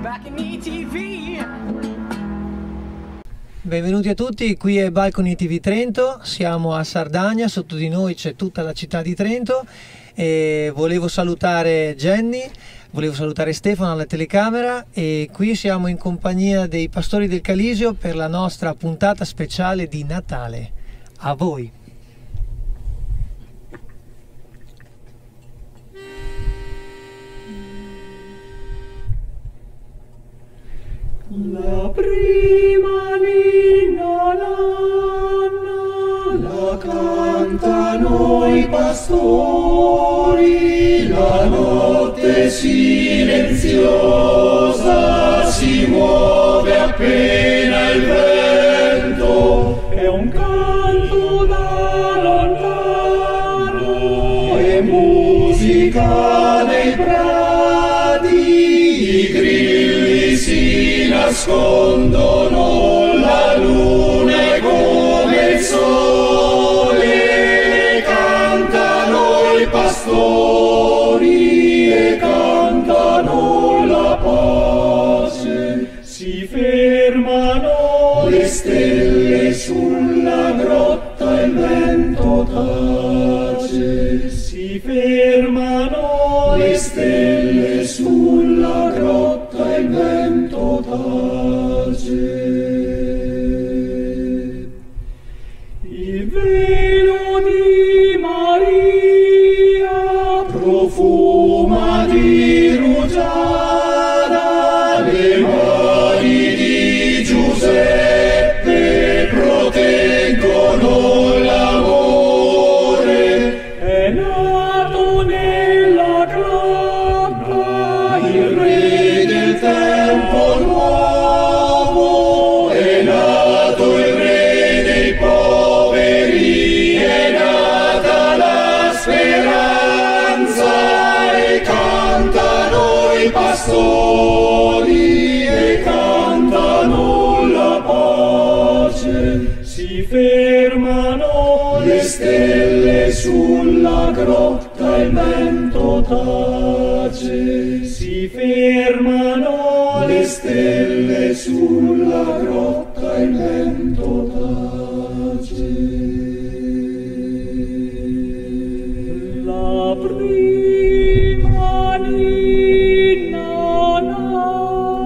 Benvenuti a tutti, qui è Balcony TV Trento, siamo a Sardegna, sotto di noi c'è tutta la città di Trento e volevo salutare Jenny, volevo salutare Stefano alla telecamera e qui siamo in compagnia dei Pastori del Calisio per la nostra puntata speciale di Natale. A voi! La prima ninna nanna la cantano i pastori, la notte silenziosa si muove appena il vento, è un canto da lontano e musica nei prati, i grilli si nascondono, la luna è come il sole, cantano i pastori e cantano la pace, si fermano le stelle sulla grotta, il vento tace, si fermano le stelle sulla grotta, il vento tace. Il velo di Maria profuma di rugiada, le mani di Giuseppe proteggono l'amore, è nato nella grotta il re del tempo nuovo, è nato il re dei poveri, è nata la speranza e cantano i pastori e cantano la pace, si fermano le stelle sulla grotta, il vento tace, si fermano le stelle sulla grotta, il vento tace. La prima ninna nanna.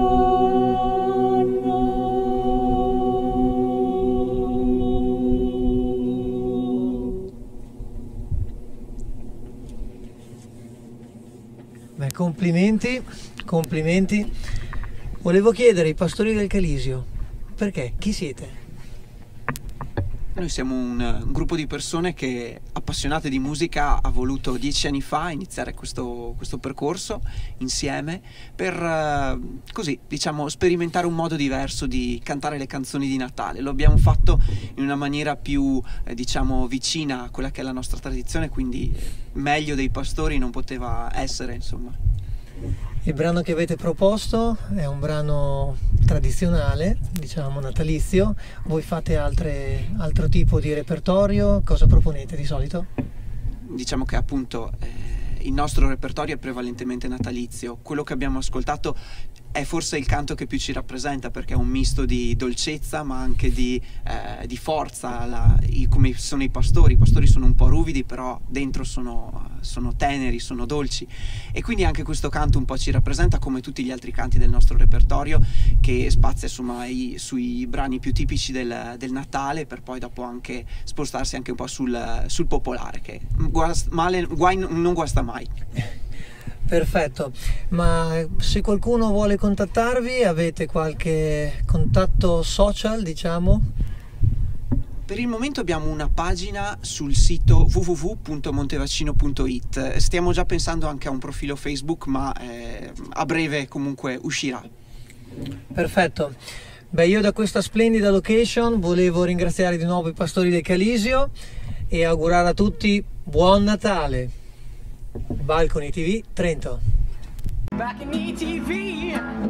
Beh, complimenti, complimenti. Volevo chiedere ai Pastori del Calisio, perché? Chi siete? Noi siamo un gruppo di persone che, appassionate di musica, ha voluto 10 anni fa iniziare questo percorso insieme per, così, diciamo, sperimentare un modo diverso di cantare le canzoni di Natale. Lo abbiamo fatto in una maniera più, diciamo, vicina a quella che è la nostra tradizione, quindi meglio dei pastori non poteva essere, insomma. Il brano che avete proposto è un brano tradizionale, diciamo natalizio. Voi fate altro tipo di repertorio? Cosa proponete di solito? Diciamo che appunto il nostro repertorio è prevalentemente natalizio. Quello che abbiamo ascoltato è forse il canto che più ci rappresenta, perché è un misto di dolcezza ma anche di forza, come sono i pastori. I pastori sono un po' ruvidi, però dentro sono teneri, sono dolci, e quindi anche questo canto un po' ci rappresenta, come tutti gli altri canti del nostro repertorio, che spazia insomma sui brani più tipici del Natale, per poi dopo anche spostarsi anche un po' sul popolare, che guai non guasta mai. Perfetto, ma se qualcuno vuole contattarvi, avete qualche contatto social, diciamo? Per il momento abbiamo una pagina sul sito www.montevacino.it. Stiamo già pensando anche a un profilo Facebook, ma a breve comunque uscirà. Perfetto. Beh, io da questa splendida location volevo ringraziare di nuovo i Pastori del Calisio e augurare a tutti buon Natale. Balcony TV Trento. Balcony TV.